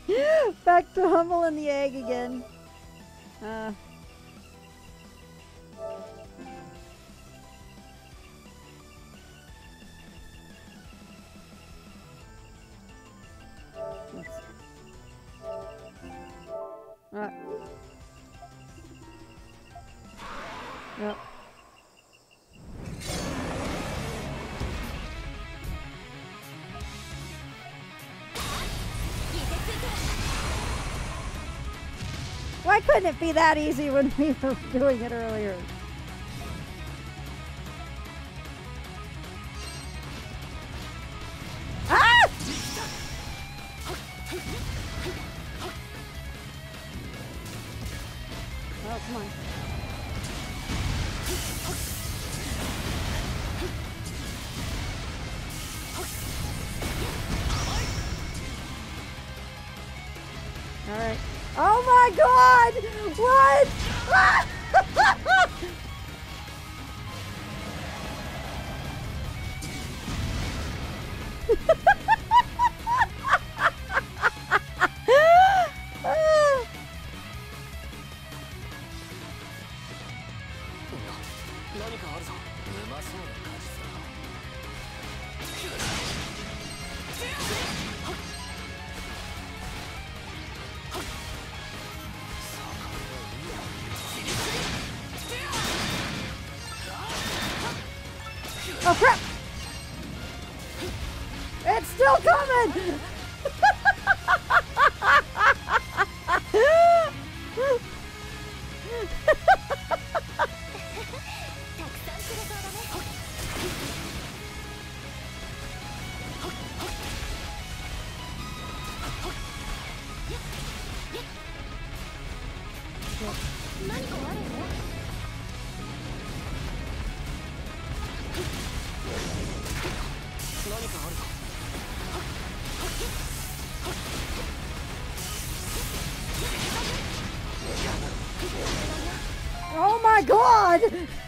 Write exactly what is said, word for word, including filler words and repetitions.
Back to Hummel and the egg again. Uh. Alright. Yep. Why couldn't it be that easy when we were doing it earlier? Ah! Oh, come on. All right. Oh my God! What? Ah! Oh crap! It's still coming! Oh my God!